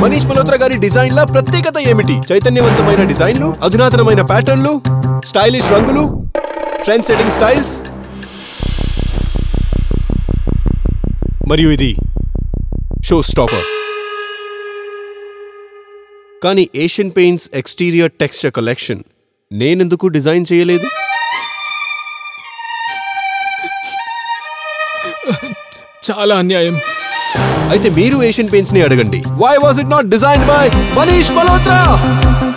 మనీష్ మల్హోత్రా గారి డిజైన్ల ప్రత్యేకత ఏమిటి? చైతన్యవంతమైన డిజైన్లు, అధునాతనమైన ప్యాటర్న్లు, స్టైలిష్ రంగులు, ట్రెండ్ సెట్టింగ్ స్టైల్స్, మరియు ఇది షో స్టాపర్. కానీ Asian Paints exterior texture collection నేనెందుకు డిజైన్ చేయలేదు? చాలా అన్యాయం. అయితే మీరు ఏషియన్ పెయింట్స్ ని అడగండి. Why was it not designed by Manish Malhotra?